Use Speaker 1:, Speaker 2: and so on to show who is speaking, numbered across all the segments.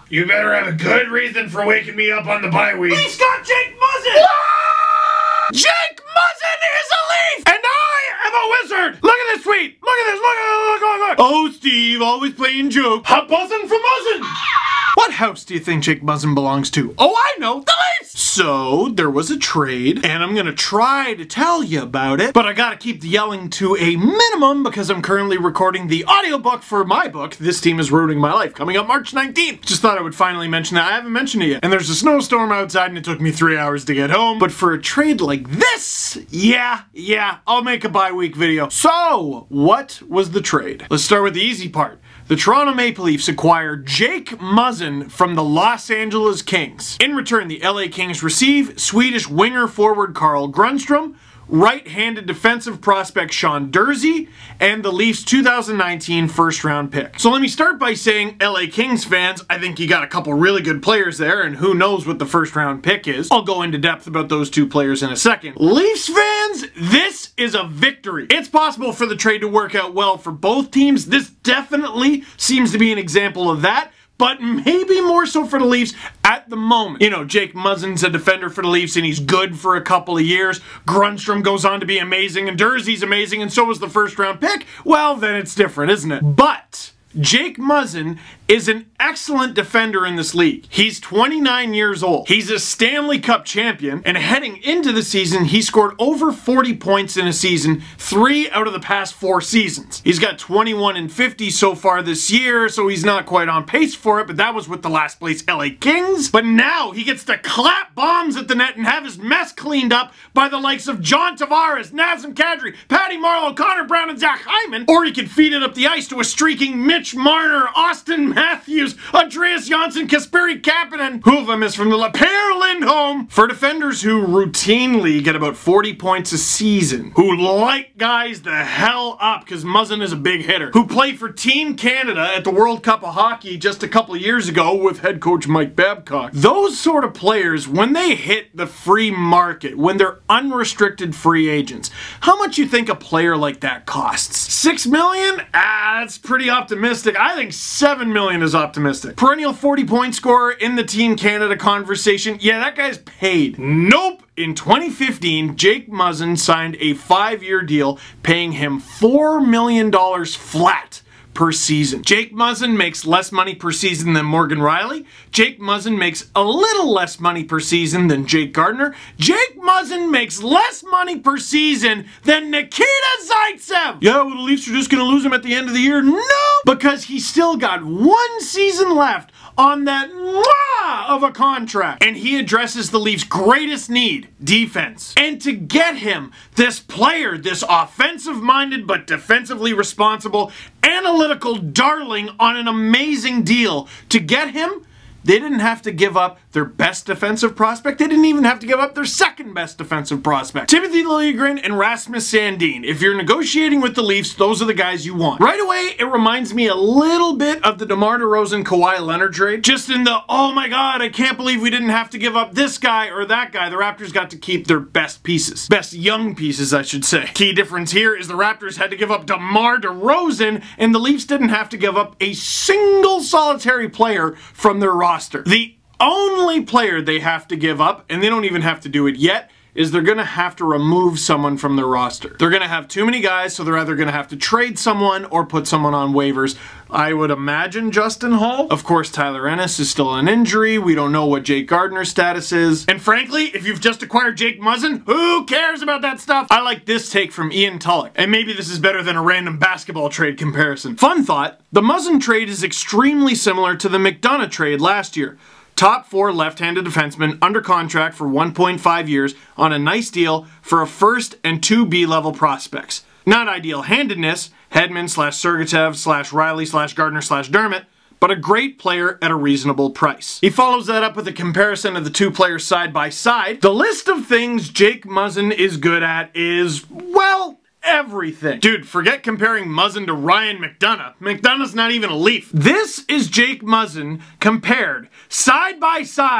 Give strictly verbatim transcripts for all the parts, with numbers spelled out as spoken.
Speaker 1: You better have a good reason for waking me up on the bye week.
Speaker 2: Leafs got Jake Muzzin!
Speaker 1: Jake Muzzin is a Leaf! And I am a Wizard! Look at this tweet! Look at this! Look at this! Look, look, look! Oh, Steve, always playing joke. Hot buzzin' for Muzzin! What house do you think Jake Muzzin belongs to? Oh, I know! The Leafs! So, there was a trade, and I'm gonna try to tell you about it, but I gotta keep the yelling to a minimum because I'm currently recording the audiobook for my book, This Team is Ruining My Life, coming up March nineteenth. Just thought I would finally mention that. I haven't mentioned it yet. And there's a snowstorm outside and it took me three hours to get home. But for a trade like this, yeah, yeah, I'll make a bye-week video. So, what was the trade? Let's start with the easy part. The Toronto Maple Leafs acquired Jake Muzzin from the Los Angeles Kings. In return, the L A Kings receive Swedish winger forward Carl Grundstrom, right-handed defensive prospect Sean Durzi, and the Leafs two thousand nineteen first round pick. So let me start by saying, L A Kings fans, I think you got a couple really good players there, and who knows what the first round pick is. I'll go into depth about those two players in a second. Leafs fans, this is a victory. It's possible for the trade to work out well for both teams. This definitely seems to be an example of that, but maybe more so for the Leafs at the moment. You know, Jake Muzzin's a defender for the Leafs and he's good for a couple of years. Grundstrom goes on to be amazing and Durzi's amazing and so was the first round pick. Well, then it's different, isn't it? But Jake Muzzin is an excellent defender in this league. He's twenty-nine years old. He's a Stanley Cup champion, and heading into the season, he scored over forty points in a season, three out of the past four seasons. He's got twenty-one and fifty so far this year, so he's not quite on pace for it, but that was with the last place L A Kings. But now he gets to clap bombs at the net and have his mess cleaned up by the likes of John Tavares, Nazem Kadri, Patty Marleau, Connor Brown, and Zach Hyman, or he can feed it up the ice to a streaking Mitch Marner, Austin Matthews, Andreas Janssen, Kasperi Kapanen, who of them is from the La Per Lindholm. For defenders who routinely get about forty points a season, who light guys the hell up, because Muzzin is a big hitter, who played for Team Canada at the World Cup of Hockey just a couple of years ago with head coach Mike Babcock. Those sort of players, when they hit the free market, when they're unrestricted free agents, how much you think a player like that costs? Six million? Ah, that's pretty optimistic. I think seven million is optimistic. Perennial forty point scorer in the Team Canada conversation. Yeah, that guy's paid. Nope. In twenty fifteen, Jake Muzzin signed a five-year deal paying him four million dollars flat per season. Jake Muzzin makes less money per season than Morgan Rielly. Jake Muzzin makes a little less money per season than Jake Gardiner. Jake Muzzin makes less money per season than Nikita Zaitsev. Yeah, well, the Leafs are just going to lose him at the end of the year. No, because he's still got one season left on that mwah of a contract. And he addresses the Leafs' greatest need, defense. And to get him, this player, this offensive-minded but defensively responsible, analytical darling on an amazing deal, to get him, they didn't have to give up their best defensive prospect. They didn't even have to give up their second best defensive prospect. Timothy Liljegren and Rasmus Sandin. If you're negotiating with the Leafs, those are the guys you want. Right away, it reminds me a little bit of the DeMar DeRozan Kawhi Leonard trade. Just in the, oh my god, I can't believe we didn't have to give up this guy or that guy. The Raptors got to keep their best pieces. Best young pieces, I should say. Key difference here is the Raptors had to give up DeMar DeRozan, and the Leafs didn't have to give up a single solitary player from their roster. The only player they have to give up, and they don't even have to do it yet, is they're going to have to remove someone from their roster. They're going to have too many guys, so they're either going to have to trade someone or put someone on waivers. I would imagine Justin Hall. Of course, Tyler Ennis is still an injury. We don't know what Jake Gardiner's status is. And frankly, if you've just acquired Jake Muzzin, who cares about that stuff? I like this take from Ian Tulloch, and maybe this is better than a random basketball trade comparison. Fun thought, the Muzzin trade is extremely similar to the McDonough trade last year. Top four left-handed defensemen under contract for one point five years on a nice deal for a first and two B-level prospects. Not ideal handedness, Hedman slash Sergachev slash Riley slash Gardner slash Dermott, but a great player at a reasonable price. He follows that up with a comparison of the two players side by side. The list of things Jake Muzzin is good at is, well, everything. Dude, forget comparing Muzzin to Ryan McDonough. McDonough's not even a Leaf. This is Jake Muzzin compared side by side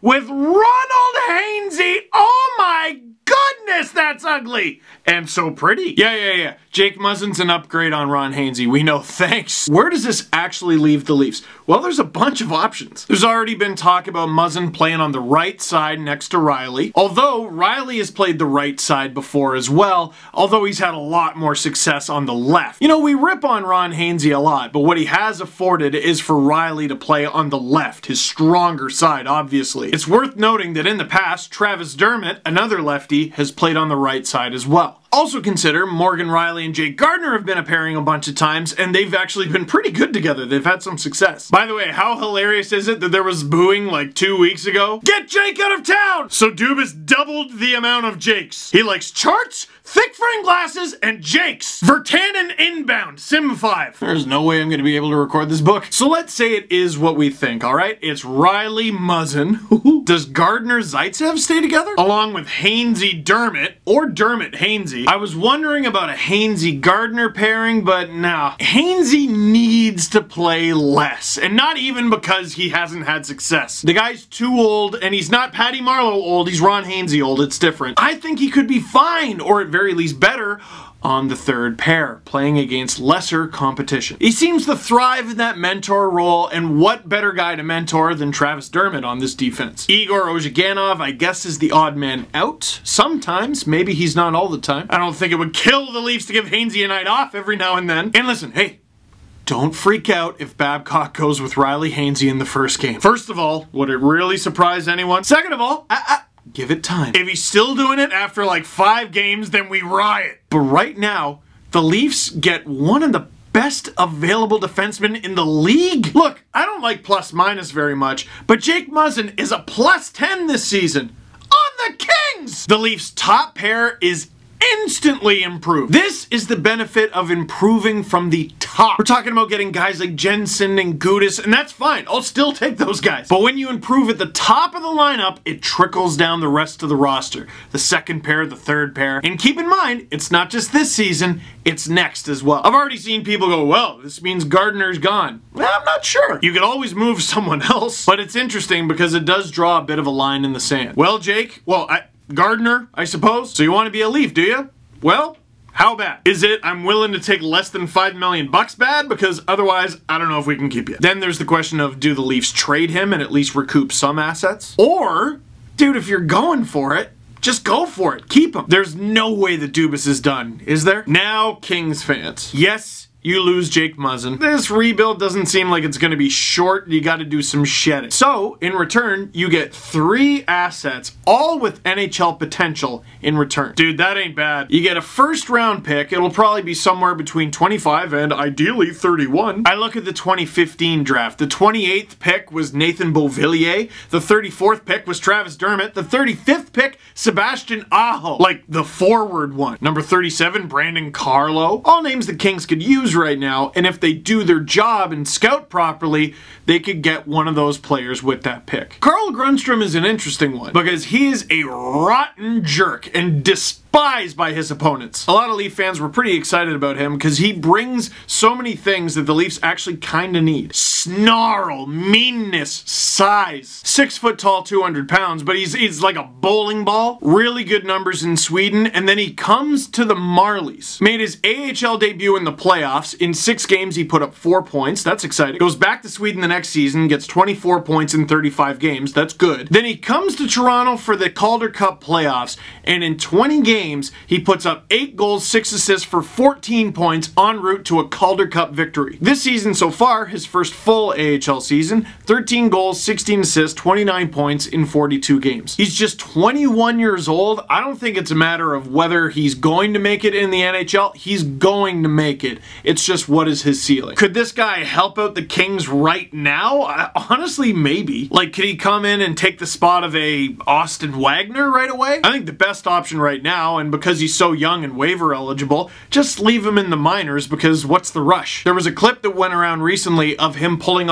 Speaker 1: with Ronald Hainsey. Oh my goodness, that's ugly! And so pretty. Yeah, yeah, yeah. Jake Muzzin's an upgrade on Ron Hainsey. We know, thanks. Where does this actually leave the Leafs? Well, there's a bunch of options. There's already been talk about Muzzin playing on the right side next to Riley. Although, Riley has played the right side before as well, although he's had a lot more success on the left. You know, we rip on Ron Hainsey a lot, but what he has afforded is for Riley to play on the left, his stronger side, obviously. It's worth noting that in the past, Travis Dermott, another lefty, has played on the right side as well. Also consider Morgan Riley and Jake Gardiner have been a pairing a bunch of times, and they've actually been pretty good together. They've had some success. By the way, how hilarious is it that there was booing like two weeks ago? Get Jake out of town! So Dubas doubled the amount of Jakes. He likes charts, thick frame glasses, and Jakes. Vertanen inbound, Sim five. There's no way I'm going to be able to record this book. So let's say it is what we think, alright? It's Riley Muzzin. Does Gardner Zaitsev stay together? Along with Hainsey Dermott, or Dermott Hainsey. I was wondering about a Hainsey Gardner pairing, but nah. Hainsey needs to play less, and not even because he hasn't had success. The guy's too old, and he's not Patty Marleau old, he's Ron Hainsey old, it's different. I think he could be fine, or at very least better, on the third pair, playing against lesser competition. He seems to thrive in that mentor role, and what better guy to mentor than Travis Dermott on this defense? Igor Ozhiganov, I guess, is the odd man out. Sometimes, maybe he's not all the time. I don't think it would kill the Leafs to give Hainsey a night off every now and then. And listen, hey, don't freak out if Babcock goes with Riley Hainsey in the first game. First of all, would it really surprise anyone? Second of all, I, I give it time. If he's still doing it after like five games, then we riot. But right now, the Leafs get one of the best available defensemen in the league. Look, I don't like plus minus very much, but Jake Muzzin is a plus ten this season. On the Kings! The Leafs' top pair is instantly improved. This is the benefit of improving from the top. We're talking about getting guys like Jensen and Gudas, and that's fine. I'll still take those guys. But when you improve at the top of the lineup, it trickles down the rest of the roster. The second pair, the third pair. And keep in mind, it's not just this season, it's next as well. I've already seen people go, well, this means Gardner's gone. Well, I'm not sure. You could always move someone else, but it's interesting because it does draw a bit of a line in the sand. Well, Jake, well, I... Gardner, I suppose. So you want to be a Leaf, do you? Well, how bad? Is it I'm willing to take less than five million bucks bad? Because otherwise, I don't know if we can keep you. Then there's the question of, do the Leafs trade him and at least recoup some assets? Or, dude, if you're going for it, just go for it. Keep him. There's no way that Dubas is done, is there? Now, Kings fans. Yes, you lose Jake Muzzin. This rebuild doesn't seem like it's going to be short. You got to do some shedding. So, in return, you get three assets, all with N H L potential in return. Dude, that ain't bad. You get a first round pick. It'll probably be somewhere between twenty-five and ideally thirty-one. I look at the twenty fifteen draft. The twenty-eighth pick was Nathan Beauvillier. The thirty-fourth pick was Travis Dermott. The thirty-fifth pick, Sebastian Aho. Like the forward one. Number thirty-seven, Brandon Carlo. All names the Kings could use right now, and if they do their job and scout properly, they could get one of those players with that pick. Carl Grundstrom is an interesting one because he is a rotten jerk and despised by his opponents. A lot of Leaf fans were pretty excited about him because he brings so many things that the Leafs actually kind of need. Snarl, meanness, size. Six foot tall, two hundred pounds, but he's, he's like a bowling ball. Really good numbers in Sweden, and then he comes to the Marlies. Made his A H L debut in the playoffs. In six games, he put up four points. That's exciting. Goes back to Sweden the next season, gets twenty-four points in thirty-five games. That's good. Then he comes to Toronto for the Calder Cup playoffs, and in twenty games, he puts up eight goals, six assists for fourteen points en route to a Calder Cup victory. This season so far, his first full A H L season, thirteen goals, sixteen assists, twenty-nine points in forty-two games. He's just twenty-one years old. I don't think it's a matter of whether he's going to make it in the N H L. He's going to make it. It's just, what is his ceiling? Could this guy help out the Kings right now? I, honestly, maybe. Like, could he come in and take the spot of a Austin Wagner right away? I think the best option right now, and because he's so young and waiver eligible, just leave him in the minors because what's the rush? There was a clip that went around recently of him pulling off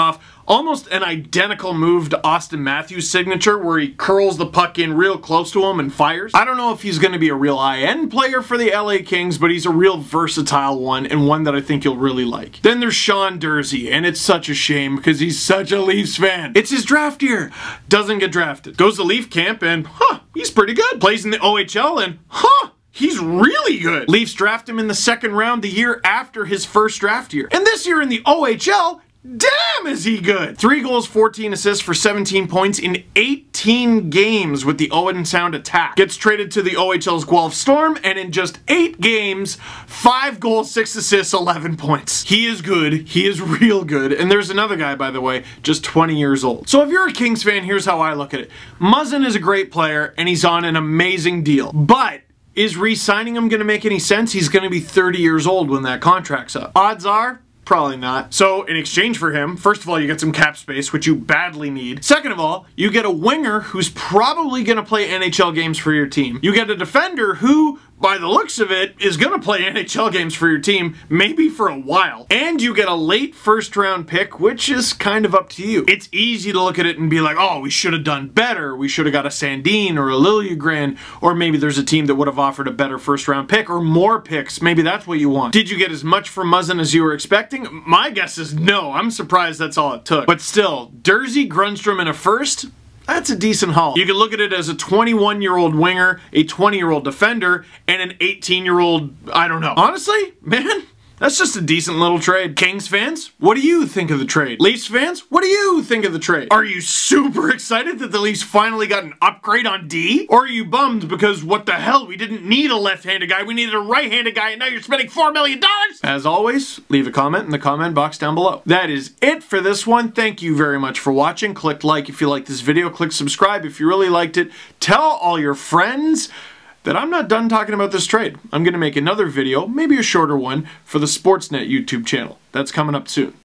Speaker 1: almost an identical move to Austin Matthews' signature where he curls the puck in real close to him and fires. I don't know if he's going to be a real high-end player for the L A Kings, but he's a real versatile one and one that I think you'll really like. Then there's Sean Durzi, and it's such a shame because he's such a Leafs fan. It's his draft year. Doesn't get drafted. Goes to Leaf camp and, huh, he's pretty good. Plays in the O H L and, huh, he's really good. Leafs draft him in the second round the year after his first draft year. And this year in the O H L, damn is he good! Three goals, fourteen assists for seventeen points in eighteen games with the Owen Sound attack. Gets traded to the O H L's Guelph Storm, and in just eight games, five goals, six assists, eleven points. He is good. He is real good. And there's another guy, by the way, just twenty years old. So if you're a Kings fan, here's how I look at it. Muzzin is a great player, and he's on an amazing deal. But is re-signing him going to make any sense? He's going to be thirty years old when that contract's up. Odds are, probably not. So in exchange for him, first of all, you get some cap space, which you badly need. Second of all, you get a winger who's probably going to play N H L games for your team. You get a defender who, by the looks of it, is going to play N H L games for your team, maybe for a while. And you get a late first round pick, which is kind of up to you. It's easy to look at it and be like, oh, we should have done better. We should have got a Sandin or a Liljegren, or maybe there's a team that would have offered a better first round pick or more picks. Maybe that's what you want. Did you get as much from Muzzin as you were expecting? My guess is no. I'm surprised that's all it took. But still, Durzi, Grundstrom, and a first? That's a decent haul. You can look at it as a twenty-one-year-old winger, a twenty-year-old defender, and an eighteen-year-old, I don't know. Honestly, man, that's just a decent little trade. Kings fans, what do you think of the trade? Leafs fans, what do you think of the trade? Are you super excited that the Leafs finally got an upgrade on D? Or are you bummed because what the hell, we didn't need a left-handed guy, we needed a right-handed guy, and now you're spending four million dollars? As always, leave a comment in the comment box down below. That is it for this one. Thank you very much for watching. Click like if you liked this video. Click subscribe if you really liked it. Tell all your friends that I'm not done talking about this trade. I'm going to make another video, maybe a shorter one, for the Sportsnet YouTube channel. That's coming up soon.